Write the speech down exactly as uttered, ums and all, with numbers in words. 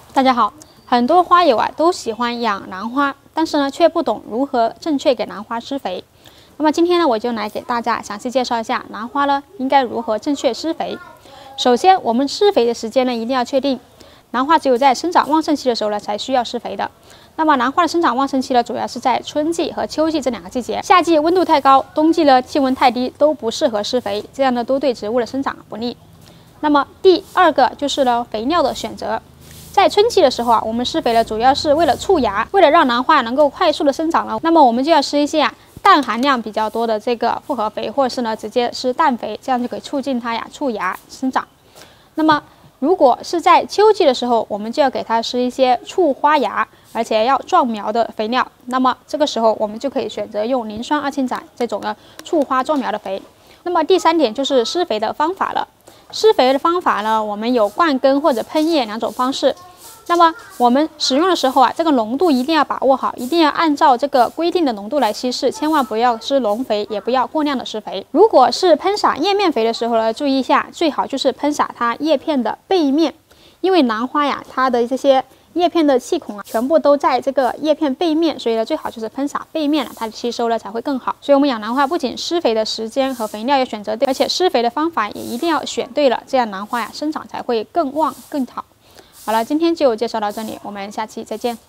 大家好，很多花友啊都喜欢养兰花，但是呢却不懂如何正确给兰花施肥。那么今天呢，我就来给大家详细介绍一下兰花呢应该如何正确施肥。首先，我们施肥的时间呢一定要确定，兰花只有在生长旺盛期的时候呢才需要施肥的。那么兰花的生长旺盛期呢，主要是在春季和秋季这两个季节。夏季温度太高，冬季呢气温太低，都不适合施肥，这样呢都对植物的生长不利。那么第二个就是呢肥料的选择。在春季的时候啊，我们施肥呢，主要是为了促芽，为了让兰花能够快速的生长了，那么我们就要施一些啊氮含量比较多的这个复合肥，或者是呢直接施氮肥，这样就可以促进它呀促芽生长。那么如果是在秋季的时候，我们就要给它施一些促花芽，而且要壮苗的肥料。那么这个时候我们就可以选择用磷酸二氢钾这种呢促花壮苗的肥。那么第三点就是施肥的方法了。施肥的方法呢，我们有灌根或者喷叶两种方式。那么我们使用的时候啊，这个浓度一定要把握好，一定要按照这个规定的浓度来稀释，千万不要施浓肥，也不要过量的施肥。如果是喷洒叶面肥的时候呢，注意一下，最好就是喷洒它叶片的背面，因为兰花呀，它的这些叶片的气孔啊，全部都在这个叶片背面，所以呢，最好就是喷洒背面了，它的吸收呢才会更好。所以我们养兰花不仅施肥的时间和肥料要选择对，而且施肥的方法也一定要选对了，这样兰花呀生长才会更旺更好。好了，今天就介绍到这里，我们下期再见。